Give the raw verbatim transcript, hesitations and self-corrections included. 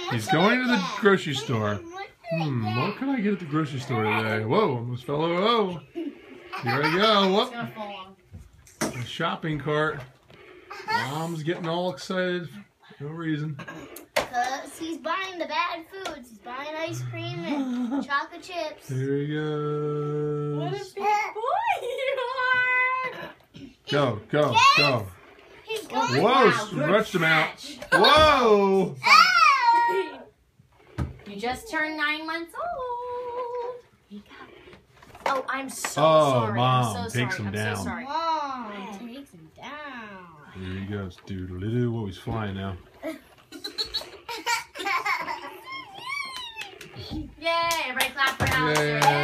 He's going to the grocery store. Hmm, what can I get at the grocery store today? Whoa, almost fell over. Oh, here I go. Whoop. A shopping cart. Mom's getting all excited for no reason. Because he's buying the bad foods. He's buying ice cream and chocolate chips. Here he goes. What a big boy you are! Go, go, Yes. go. He's going. Whoa, Wow, stretched him out. catch. Whoa. You just turned nine months old. You got it. Oh, I'm so Oh, sorry. Mom, I'm so takes sorry. him I'm down. so sorry. Mom takes him down. Here he goes. Doodle-doo. Whoa, he's flying now. Yay! Everybody clap for Alister. Yay.